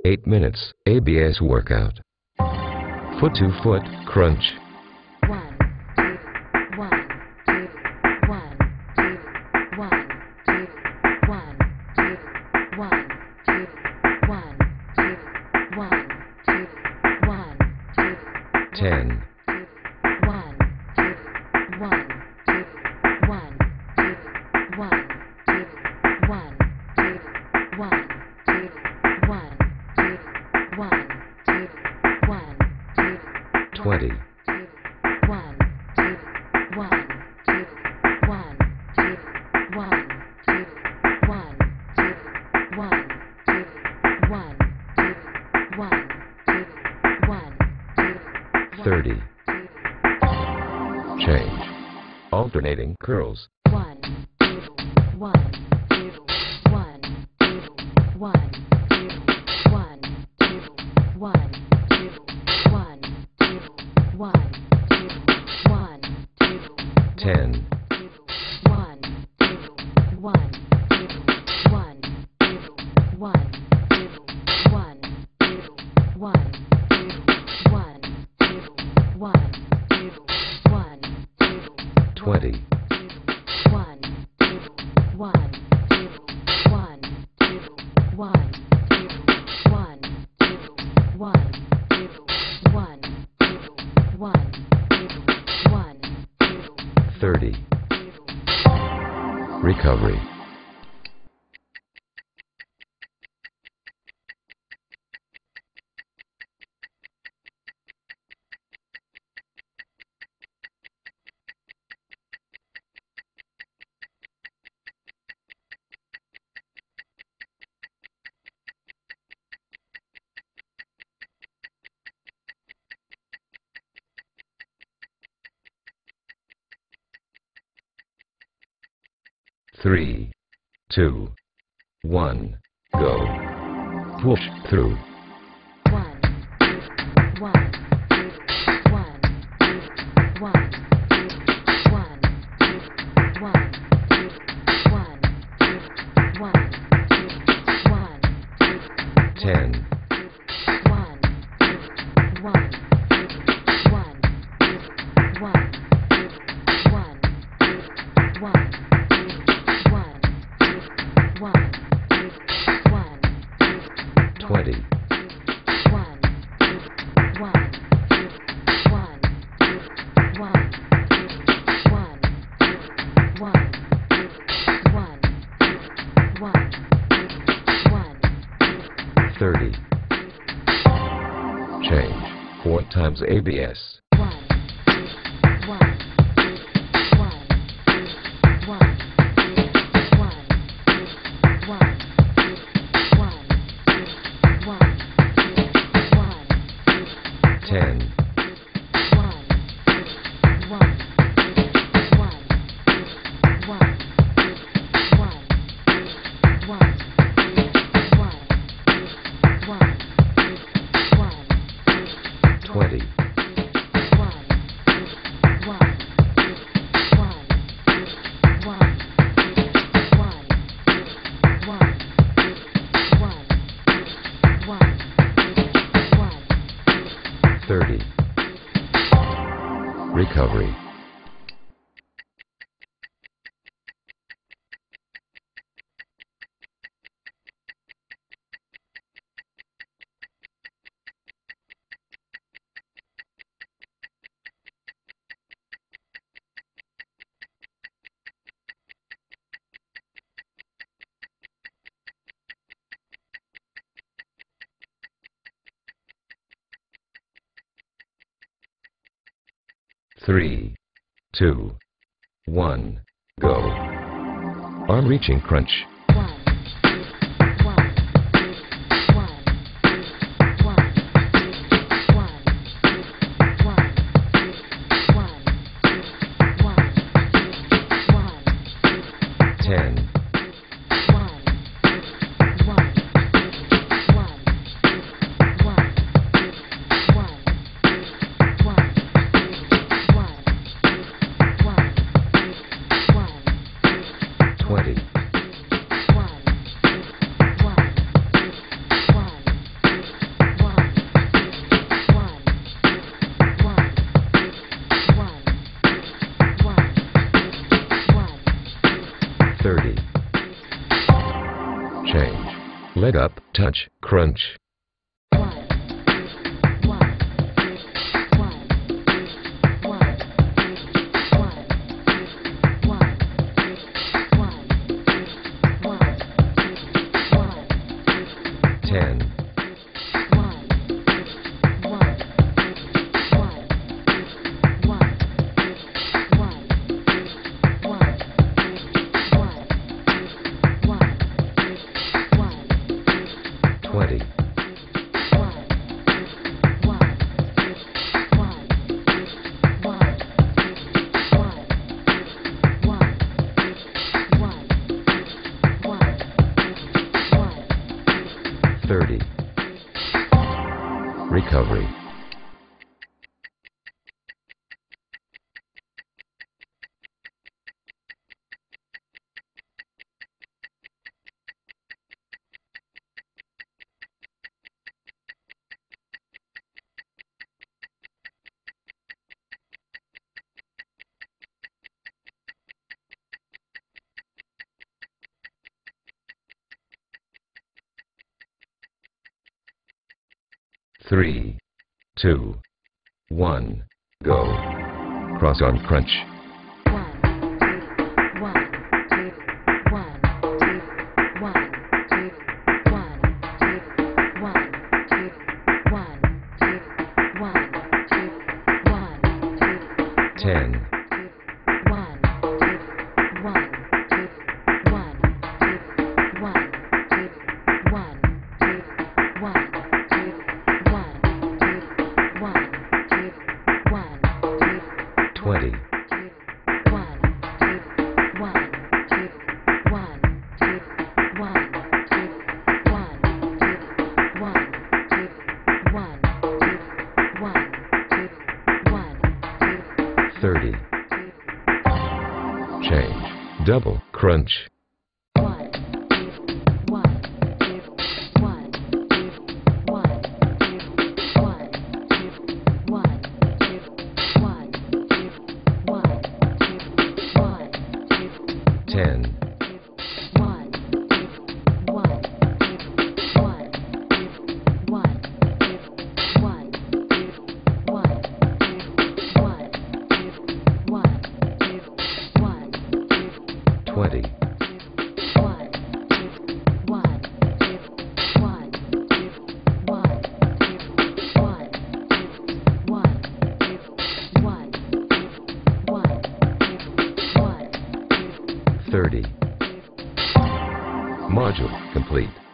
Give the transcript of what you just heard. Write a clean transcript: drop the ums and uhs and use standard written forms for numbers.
8 minutes ABS workout. Foot to foot crunch. 1, 2, 1, 2, 1, 2, 1, 2, 1, 2, 1, 2, 1, 2, 1, 2, 1, 2, 10, 1, 2, 1, 2, 1, 2, 1, 2, 1, 2, 1, 2, 1, 2, 1, 2, 1, 2, 20, 1, 2, 1, 2, 1, 2, 1, 2, 1, 2, 1, 2, 1, 2, 1, 2, 1, 2, 30. Change. Alternating curls. 1, 2, 1, 2, 1, 2, 1, 2, 1, 2, 1, 2, 1, 2, 1, 2, 1, 2, 10, 1, 2, 1, 2, 1, 2, 1, 2, 1, 2, 1, 2, 1, 2, 1, 2, 1, 2, 20, 1, 2, 1, 2, 1, 2, 1, 2, 1, 2, 1, 2, 1, 2, 1, 2, 1, 2, 30. Recovery. Three, two, one, go. Push through. 1, 2, 1, 2, 1, 2, 1, 2, 1, 2, 1, 2, 1, 2, 1, 2, 1, 2, 10, 1, 2, 1, 2, 1, 2, 1, 2, 1, 2, 1, 2, 1, 2, 1, 2, 1, 2, 20, 1, 2, 1, 2, 1, 2, 1, 2, 1, 2, 1, 2, 1, 2, 1, 2, 1, 2, 30. Change. 4 times ABS. 1, 2, 1, 2, 1, 2, 1, 2, 1, 2, 1, 2, 1, 2, 1, 2, 1, 2, 10, 1, 2, 1, 2, 1, 2, 1, 2, 1, 2, 1, 2, 1, 2, 1, 20, 1, 2, 1, 2, 1, 2, 1, 2, 1, 2, 1, 2, 1, 2, 1, 2, 30. Recovery. Three, two, one, go. Arm reaching crunch. 1, 2, 1, 2, 1, 2, 1, 2, 1, 2, 1, 2, 1, 2, 1, 2, 1, 2, 10, 1, 2, 1, 2, 1, 2, 1, 2, 1, 2, 1, 2, 1, 2, 1, 2, 1, 2, 20, Leg up, touch, crunch. 1, 1, 1, 1, 1, 10, 20, 30. Recovery. Three, 2, 1, go. Cross on crunch. 10, 20, 30. Change. Double crunch. 10, 20, 30. Module complete.